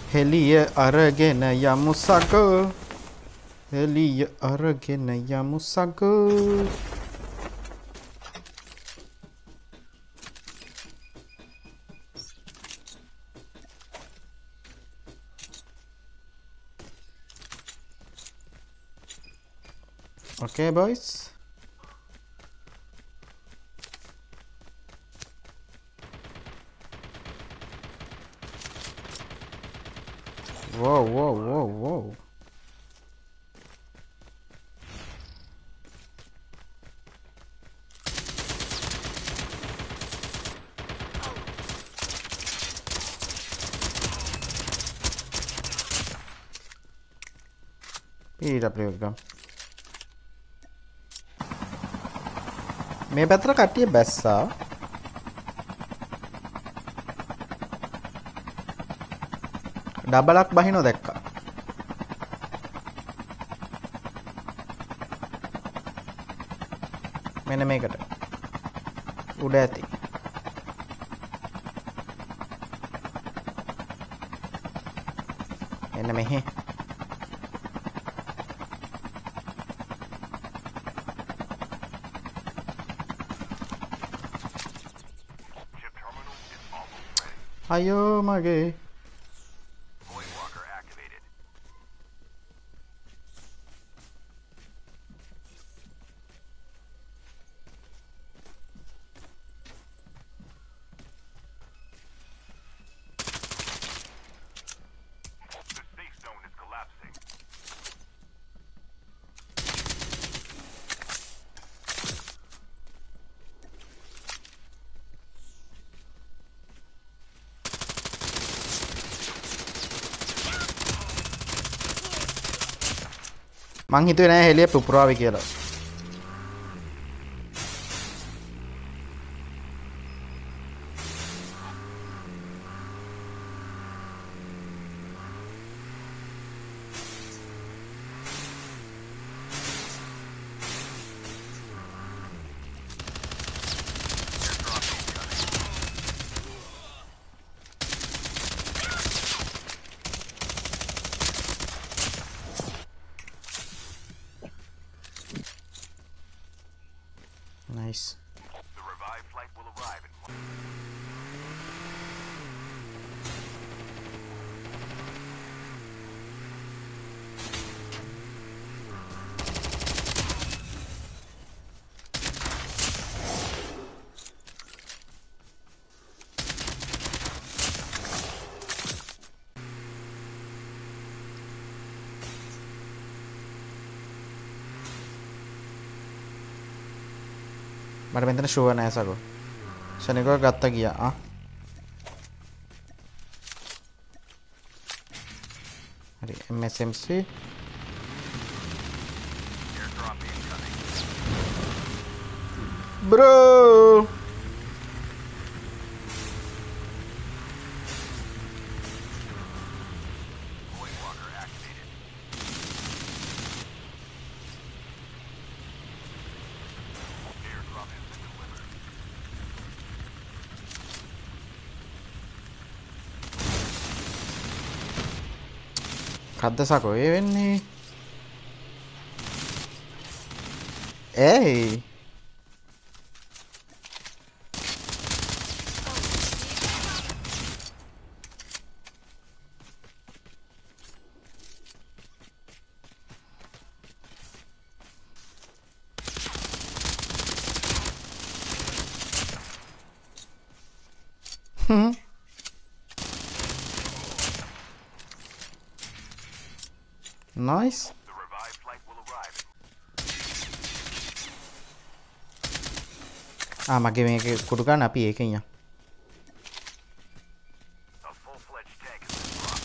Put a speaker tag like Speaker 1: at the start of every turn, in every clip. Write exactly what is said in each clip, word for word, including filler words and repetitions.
Speaker 1: හෙලිය අරගෙන යමු සගෝ හෙලිය අරගෙන යමු සගෝ Okay boys. Whoa, whoa, whoa, whoa. P W එකම මේ පැත්තට කට්ටිය බැස්සා ඩබලක් බහිනෝ දැක්කා මෙන්න මේකට උඩ ඇති මෙන්න මෙහෙ අයෝ මගේ මං හිතුවේ නෑ හෙලිය පුපුරාවි කියලා. Nice. The revived flight will arrive in මට මෙතන ෂුවර් නෑ සගෝ. ශනිකව ගත්ත ගියා. ආ. හරි M S M C. Bro. කද්ද සකෝ ඒ වෙන්නේ ඒයි හ්ම් Nice. The revived flight will arrive. Ah, මගේ මේක කුඩු ගන්න අපි ඒකෙන් යන්න. A full-fledged tank has been brought.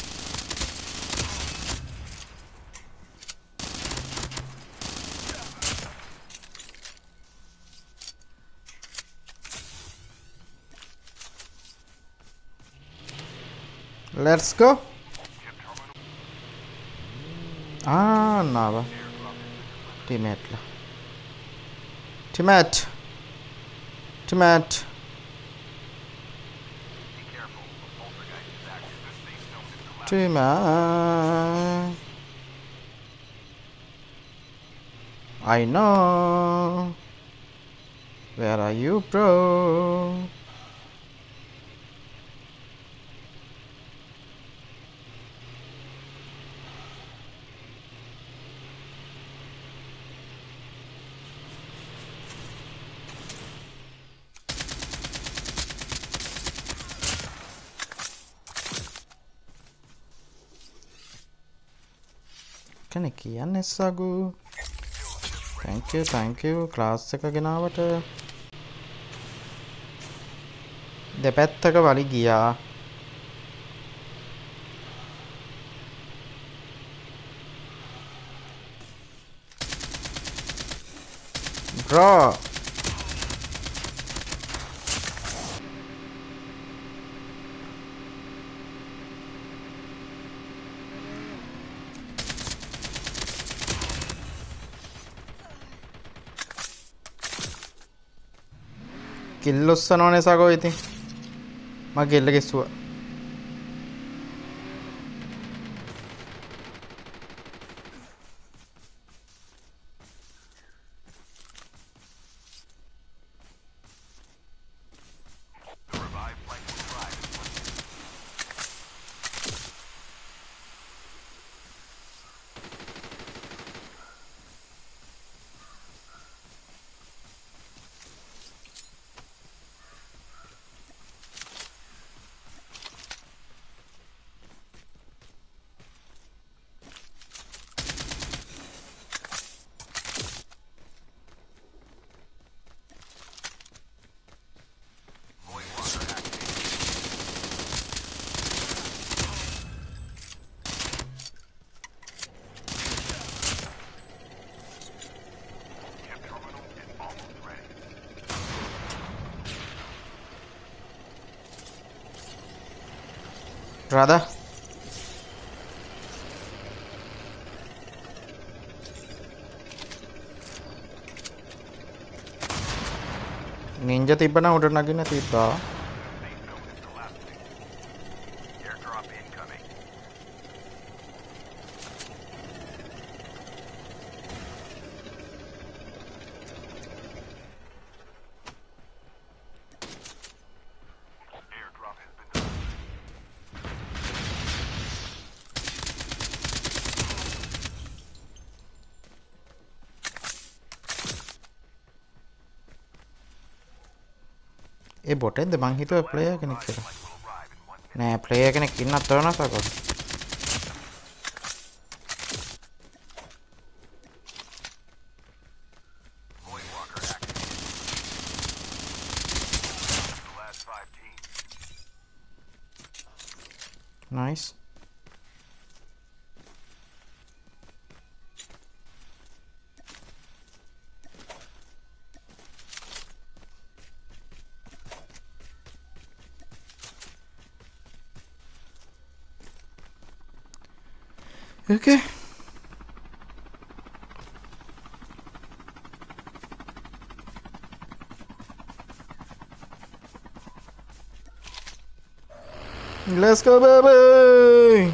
Speaker 1: Let's go. Ah, nada. Teammate lah. Teammate. Teammate. Be careful. The poltergeist is active. The safe zone is collapsing. Dreamer, I know. Where are you, bro? Can I කියන්න සගු? Thank you, thank you. Class එක ගෙනාවට දෙපැත්තක වලි ගියා. Bro. කිල්ල උස්සනවනේ සගෝ ඉතින්. මම කිල්ල ගෙස්සුවා. Brother. Ninja තිබ්බනම් උඩට නගින්න තිබ්බා. ඒ බොටෙන්ද මං හිතුවා ප්ලේයර් කෙනෙක් කියලා. නෑ ප්ලේයර් කෙනෙක් ඉන්නත් ඕන සකෝ. Nice. Okay. Let's go, baby.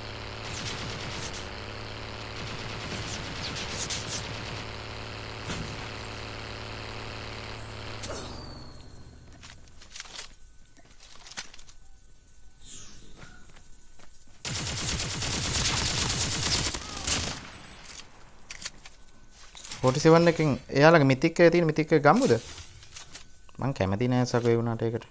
Speaker 1: forty-seven එකෙන් එයාලගේ මිතික් එකේ තියෙන මිතික් එක ගම්මුද? මං කැමති නෑ සකෝ ඒ වුණාට ඒකට.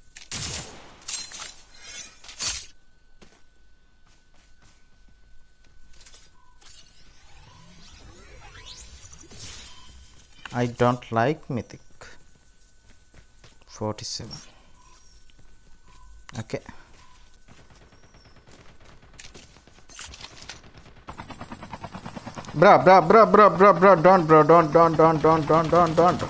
Speaker 1: I don't like mythic. forty-seven. Okay. Bro, bro, bro, bro, bro, bro, don't, bro, don't, don't, don't, don't, don't, don't, don't.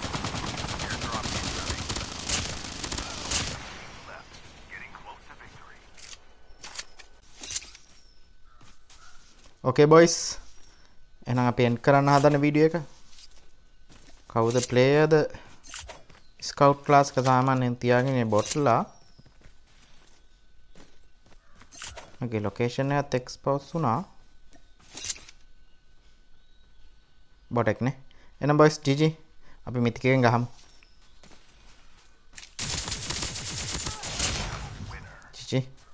Speaker 1: Okay, boys. එහෙනම් අපි end කරන්න හදන වීඩියෝ එක. කවුද player ද scout class එක සාමාන්‍යයෙන් තියාගෙන බොට්ලා මගේ ලොකේෂන් එකත් එක්ස්පෝස් වුණා. බොට් එක නේ. එහෙනම් බොයිස් ජී ජී. අපි මිතික් එකෙන් ගහමු. G G.